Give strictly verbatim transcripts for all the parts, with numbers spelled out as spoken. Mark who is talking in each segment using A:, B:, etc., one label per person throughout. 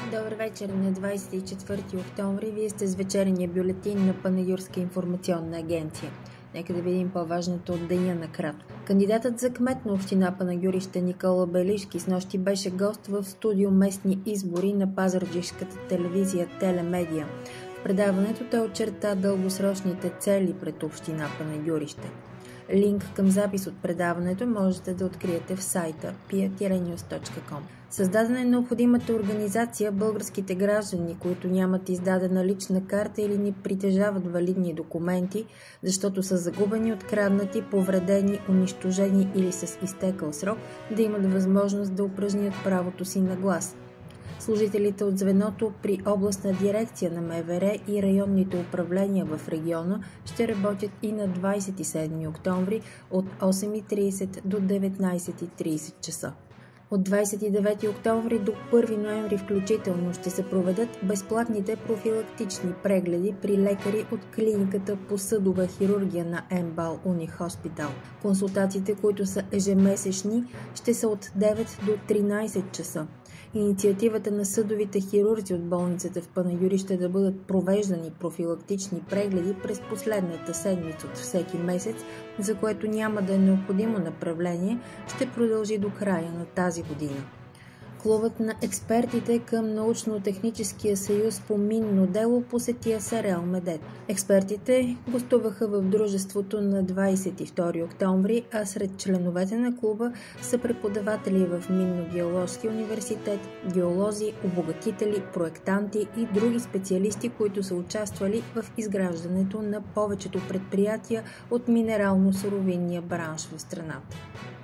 A: Добър вечер на двадесет и четвърти октомври. Вие сте с вечерния бюлетин на Панагюрска информационна агенция. Нека да видим по-важното от деня накратко. Кандидатът за кмет на община Панагюрище Никола Белишки снощи беше гост в студио местни избори на пазарджишката телевизия Телемедия. В предаването той очерта дългосрочните цели пред община Панагюрище. Линк към запис от предаването можете да откриете в сайта пи а нюз точка ком. Създадена е необходимата организация българските граждани, които нямат издадена лична карта или не притежават валидни документи, защото са загубени, откраднати, повредени, унищожени или с изтекъл срок, да имат възможност да упражнят правото си на глас. Служителите от звеното при областна дирекция на М В Р и районните управления в региона ще работят и на двадесет и седми октомври от осем и тридесет до деветнадесет и тридесет часа. От двадесет и девети октомври до първи ноември включително ще се проведат безплатните профилактични прегледи при лекари от клиниката по съдова хирургия на МБАЛ Уни Хоспитал. Консултациите, които са ежемесечни, ще са от девет до тринадесет часа. Инициативата на съдовите хирурзи от болницата в Панагюрище да бъдат провеждани профилактични прегледи през последната седмица от всеки месец, за което няма да е необходимо направление, ще продължи до края на тази година. Клубът на експертите към Научно-техническия съюз по минно дело посети Асарел Медет. Експертите гостуваха в дружеството на двадесет и втори октомври, а сред членовете на клуба са преподаватели в Минно-геоложки университет, геолози, обогатители, проектанти и други специалисти, които са участвали в изграждането на повечето предприятия от минерално-суровинния бранш в страната.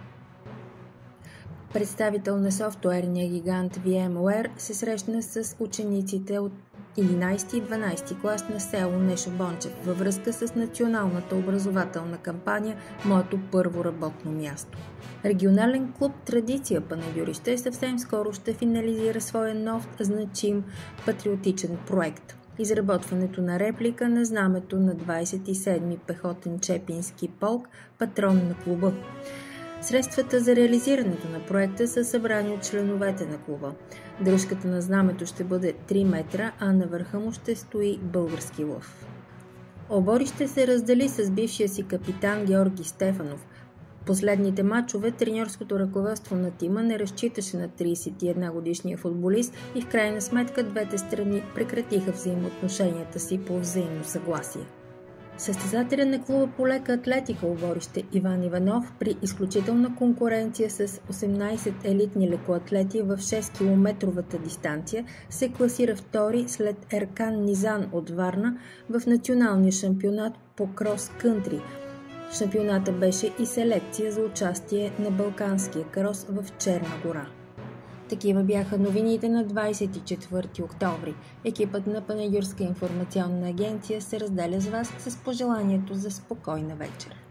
A: Представител на софтуерния гигант VMware се срещна с учениците от единадесети и дванадесети клас на село Нешо Бончев във връзка с националната образователна кампания «Моето първо работно място». Регионален клуб Традиция Панагюрище съвсем скоро ще финализира своя нов значим патриотичен проект – изработването на реплика на знамето на двадесет и седми пехотен чепински полк, патрон на клуба. Средствата за реализирането на проекта са събрани от членовете на клуба. Дръжката на знамето ще бъде три метра, а на върха му ще стои български лъв. Обори ще се раздели с бившия си капитан Георги Стефанов. Последните мачове треньорското ръководство на тима не разчиташе на тридесет и една годишния футболист и в крайна сметка двете страни прекратиха взаимоотношенията си по взаимно съгласие. Състезателя на клуба по лека атлетика Оборище Иван Иванов при изключителна конкуренция с осемнадесет елитни лекоатлети в шест-километровата дистанция се класира втори след Еркан Низан от Варна в националния шампионат по крос-кънтри. Шампионата беше и селекция за участие на Балканския крос в Черна гора. Такива бяха новините на двадесет и четвърти октомври. Екипът на Панагюрска информационна агенция се разделя с вас с пожеланието за спокойна вечер.